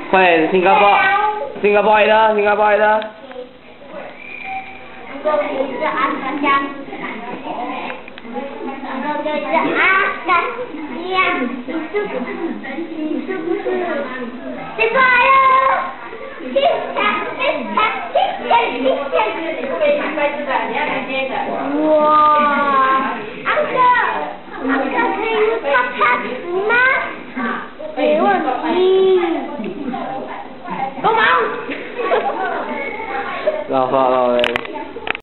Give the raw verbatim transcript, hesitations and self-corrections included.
快，新加坡，新加坡的，新加坡的。 哇，uncle，uncle可以用它拍吗？没问题。帮忙。 老好了嘞。